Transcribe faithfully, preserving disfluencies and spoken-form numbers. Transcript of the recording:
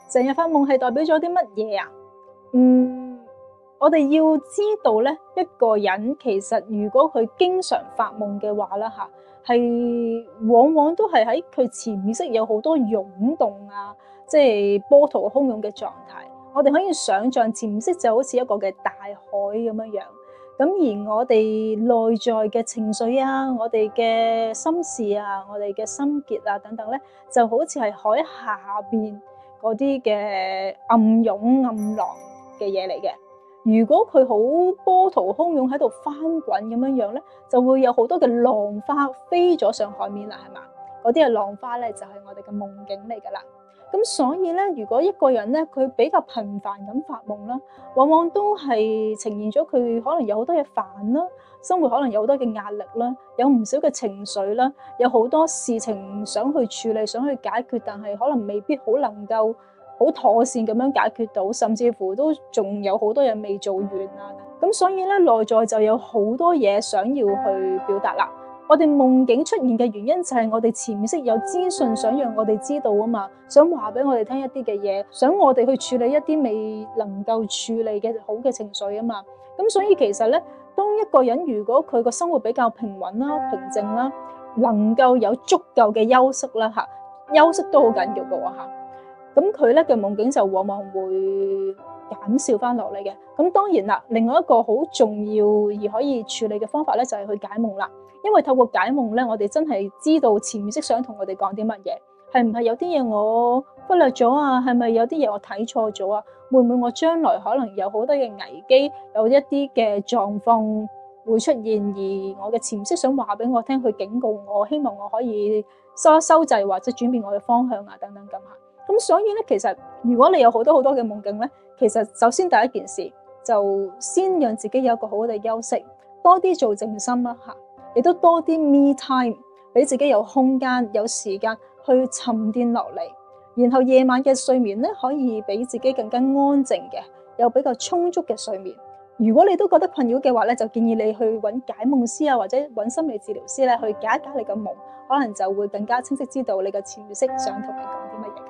成日發夢係代表咗啲乜嘢啊？嗯，我哋要知道咧，一個人其實如果佢經常發夢嘅話啦吓，係往往都係喺佢潛意識有好多湧動啊，即係波濤洶湧嘅狀態。我哋可以想象潛意識就好似一個嘅大海咁樣樣。咁而我哋內在嘅情緒啊，我哋嘅心事啊，我哋嘅心結啊等等咧，就好似係海下邊嗰啲嘅暗湧暗浪嘅嘢嚟嘅。如果佢好波濤洶湧喺度翻滾咁樣樣咧，就會有好多嘅浪花飛咗上海面啦，係嘛？嗰啲嘅浪花咧就係我哋嘅夢境嚟噶啦。咁所以咧，如果一個人咧佢比較頻繁咁發夢啦，往往都係呈現咗佢可能有好多嘢煩啦，生活可能有好多嘅壓力啦，有唔少嘅情緒啦，有好多事情想去處理、想去解決，但係可能未必好能夠好妥善咁樣解決到，甚至乎都仲有好多嘢未做完啊。咁所以咧，內在就有好多嘢想要去表達啦。我哋夢境出現嘅原因就係我哋潛意識有資訊想讓我哋知道啊嘛，想話俾我哋聽一啲嘅嘢，想我哋去處理一啲未能夠處理嘅好嘅情緒啊嘛。咁所以其實咧，當一個人如果佢個生活比較平穩啦、平靜啦，能夠有足夠嘅休息啦嚇，休息都好緊要嘅喎嚇。咁佢咧嘅夢境就往往會減少翻落嚟嘅。咁當然啦，另外一個好重要而可以處理嘅方法咧，就係去解夢啦。因為透過解夢咧，我哋真係知道潛意識想同我哋講啲乜嘢，係唔係有啲嘢我忽略咗啊？係咪有啲嘢我睇錯咗啊？會唔會我將來可能有好多嘅危機，有一啲嘅狀況會出現，而我嘅潛意識想話俾我聽，去警告我，希望我可以收一收掣或者轉變我嘅方向啊，等等咁吓。咁所以咧，其實如果你有好多好多嘅夢境咧，其實首先第一件事就先讓自己有一個好好嘅休息，多啲做靜心啦吓。亦都多啲 me time，俾自己有空間、有時間去沉澱落嚟，然後夜晚嘅睡眠咧，可以俾自己更加安靜嘅，有比較充足嘅睡眠。如果你都覺得困擾嘅話咧，就建議你去揾解夢師啊，或者揾心理治療師咧，去解一解你嘅夢，可能就會更加清晰知道你嘅潛意識想同你講啲乜嘢。